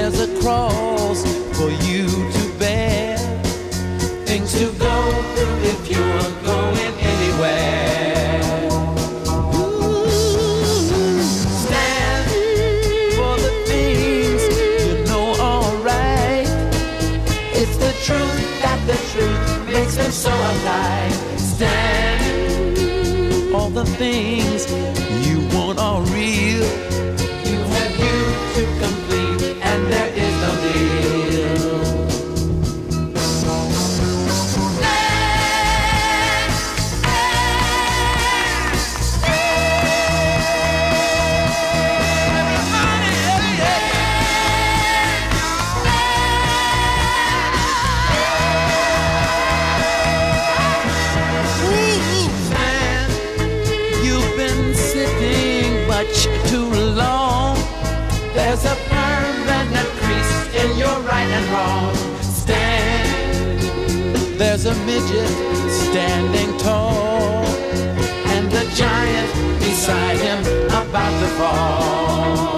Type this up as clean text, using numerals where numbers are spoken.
there's a cross for you to bear, things to go through if you're going anywhere. Stand for the things you know are right. It's the truth that the truth makes them so alive. Stand, all the things you want are real. You have you to complete, and there is no deal. Too long. There's a permanent crease in your right and wrong. Stand. There's a midget standing tall, and a giant beside him about to fall.